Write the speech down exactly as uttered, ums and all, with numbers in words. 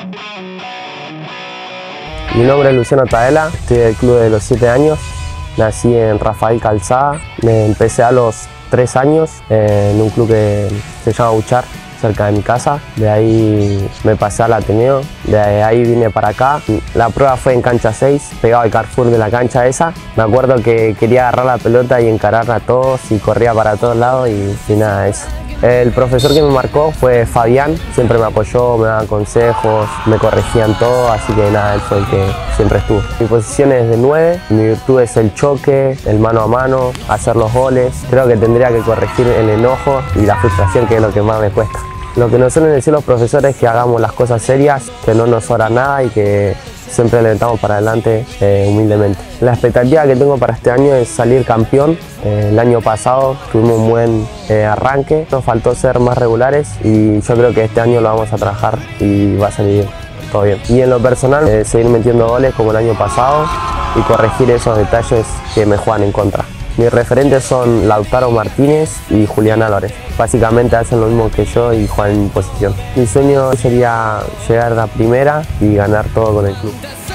Mi nombre es Luciano Taela, estoy del club de los siete años. Nací en Rafael Calzada, me empecé a los tres años en un club que se llama Uchar, cerca de mi casa. De ahí me pasé al Ateneo, de ahí vine para acá. La prueba fue en cancha seis, pegado al Carrefour de la cancha esa. Me acuerdo que quería agarrar la pelota y encarar a todos y corría para todos lados y, y nada, eso. El profesor que me marcó fue Fabián, siempre me apoyó, me daba consejos, me corregían todo, así que nada, él fue el que siempre estuvo. Mi posición es de nueve, mi virtud es el choque, el mano a mano, hacer los goles. Creo que tendría que corregir el enojo y la frustración, que es lo que más me cuesta. Lo que nos suelen decir los profesores es que hagamos las cosas serias, que no nos sobra nada y que siempre levantamos para adelante eh, humildemente. La expectativa que tengo para este año es salir campeón. Eh, el año pasado tuvimos un buen eh, arranque, nos faltó ser más regulares y yo creo que este año lo vamos a trabajar y va a salir todo bien. Y en lo personal, eh, seguir metiendo goles como el año pasado y corregir esos detalles que me juegan en contra. Mis referentes son Lautaro Martínez y Julián Álvarez. Básicamente hacen lo mismo que yo y juegan en mi posición. Mi sueño sería llegar a la primera y ganar todo con el club.